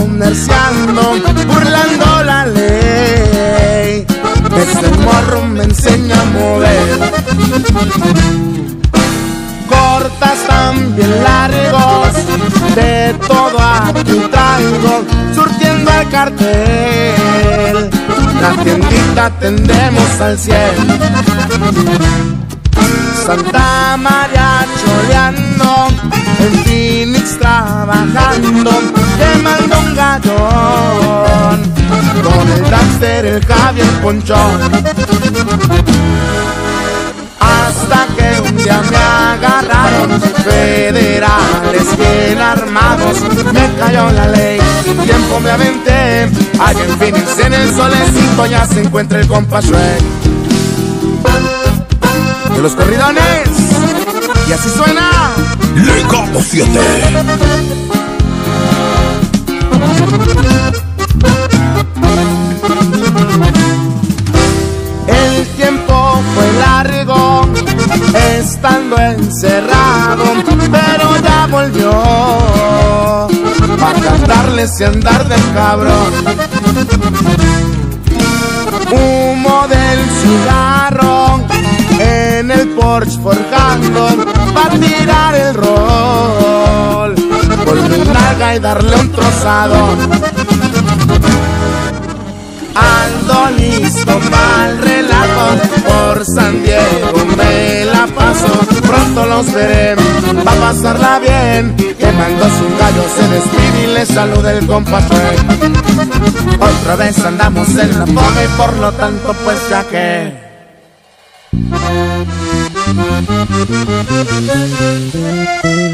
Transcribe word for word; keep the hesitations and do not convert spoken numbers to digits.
comerciando, burlando la ley. Ese morro me enseña a mover. Cortas tan bien largos, de todo aquí traigo, surtiendo el cartel. La tiendita tendemos al cielo. Santa María choleando, en Phoenix trabajando, quemando un gallón, con el Dexter, el Javier Ponchón. Hasta que un día me agarraron federales bien armados, me cayó la ley, sin tiempo me aventé. Allá en Phoenix en el solecito ya se encuentra el compa Shrek de los corridones, y así suena Legado siete. El tiempo fue largo estando encerrado, pero ya volvió para cantarles y andar del cabrón. Humo del cigarro en el porche forjando, pa' tirar el rol con mi nalga y darle un trozadón. Ando listo mal relajo, por San Diego me la paso, pronto los veré, va a pasarla bien. Quemándose un gallo se despide y le saluda el compa Shrek. Otra vez andamos en la boga y por lo tanto pues ya que